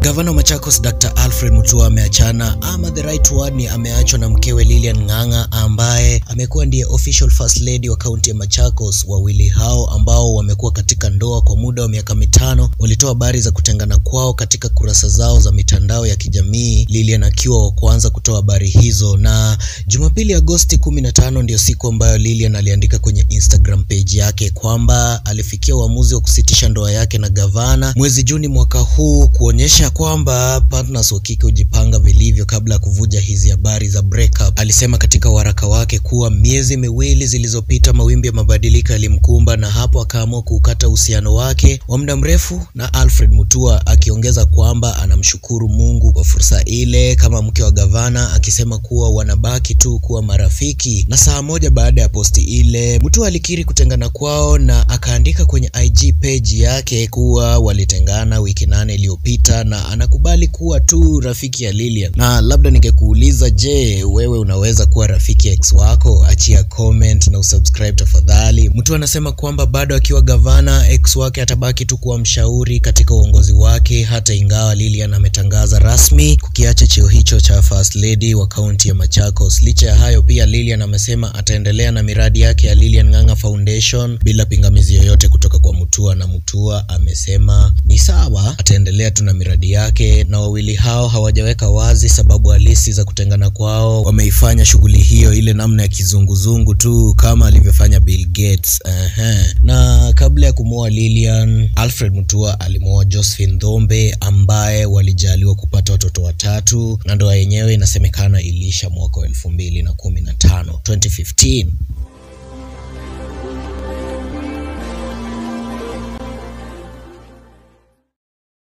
Gavana Machakos Dr. Alfred Mutua ameachana, ama the right word ni ameachwa na mkewe Lillian Nganga ambaye amekuwa ndiye official first lady wa kaunti ya Machakos. Wawili hao ambao wamekuwa katika ndoa kwa muda wa miaka 5 walitoa habari za kutengana kwao katika kurasa zao za mitandao ya kijamii, Lillian akiwa wa kwanza kutoa habari hizo. Na Jumapili Agosti 15 ndio siku ambayo Lillian aliandika kwenye Instagram page yake kwamba alifikia uamuzi wa kusitisha ndoa yake na gavana mwezi Juni mwaka huu, kuonyesha kwamba partners wa kike hujipanga vilivyo kabla ya kuvuja hizi habari za breakup. Alisema katika waraka wake kuwa miezi miwili zilizopita mawimbi ya mabadiliko yalimkumba, na hapo akaamua kukata uhusiano wake wa muda mrefu na Alfred Mutua, akiongeza kwamba anamshukuru Mungu kwa fursa ile kama mke wa gavana, akisema kuwa wanabaki tu kuwa marafiki. Na saa moja baada ya posti ile, Mutua alikiri kutengana kwao na akaandika kwenye IG page yake kuwa walitengana wiki 8 iliyopita na anakubali kuwa tu rafiki ya Lillian. Na labda ningekuuliza, je, wewe unaweza kuwa rafiki ya ex wako? Achia comment na usubscribe tafadhali. Mutua anasema kwamba bado akiwa gavana, ex wake atabaki tu kuwa mshauri katika uongozi wake, hata ingawa Lillian ametangaza rasmi kukiacha cheo hicho cha first lady wa kaunti ya Machakos. Licha ya hayo, pia Lillian amesema ataendelea na miradi yake ya Lillian Nganga Foundation bila pingamizi yoyote kutoka kwa Mutua, na Mutua amesema ni sawa, ataendelea tu na miradi yake. Na wawili hao hawajaweka wazi sababu halisi za kutengana kwao. Wameifanya shughuli hiyo ile namna ya kizunguzungu tu kama alivyofanya Bill Gates. Na kabla ya kumuoa Lillian, Alfred Mutua alimuoa Josephine Dhombe ambaye walijaliwa kupata watoto 3, na ndoa yenyewe inasemekana iliisha mwaka 2015.